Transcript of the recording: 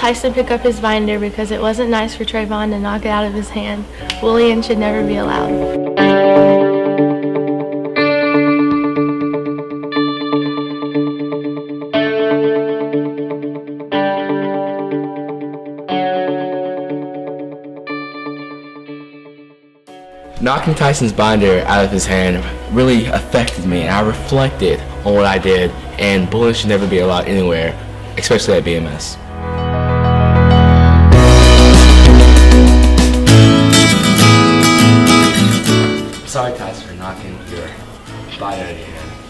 Tyson pick up his binder because it wasn't nice for Trayvon to knock it out of his hand. Bullying should never be allowed. Knocking Tyson's binder out of his hand really affected me, and I reflected on what I did, and bullying should never be allowed anywhere, especially at BMS. Sorry, Tyson, for knocking your binder out of your hand.